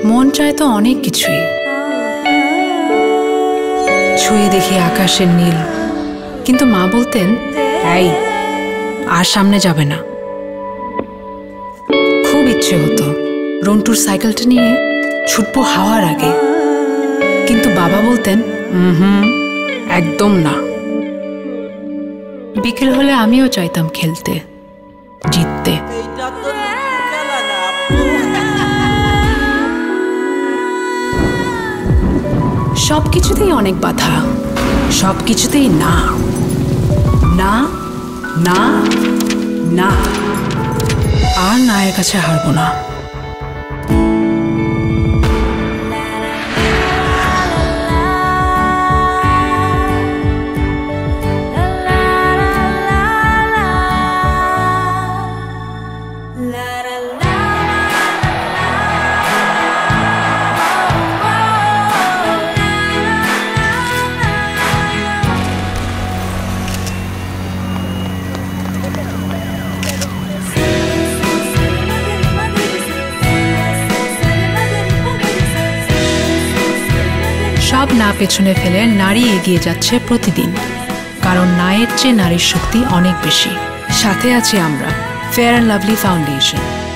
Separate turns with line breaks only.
মন চায় তো অনেক কিছুই, ছুঁয়ে দেখি আকাশের নীল, কিন্তু মা বলতেন এই আর সামনে যাবে না। খুব ইচ্ছে হতো রন্টুর সাইকেলটা নিয়ে ছুটবো হাওয়ার আগে, কিন্তু বাবা বলতেন একদম না। বিকেল হলে আমিও চাইতাম খেলতে, জিততে। সবকিছুতেই অনেক বাধা, সবকিছুতেই না না না না, আর নায়ের কাছে হারবো না। সব না পেছনে ফেলে নারী এগিয়ে যাচ্ছে প্রতিদিন, কারণ নায়ের চেয়ে নারীর শক্তি অনেক বেশি। সাথে আছি আমরা, ফেয়ার অ্যান্ড লাভলি ফাউন্ডেশন।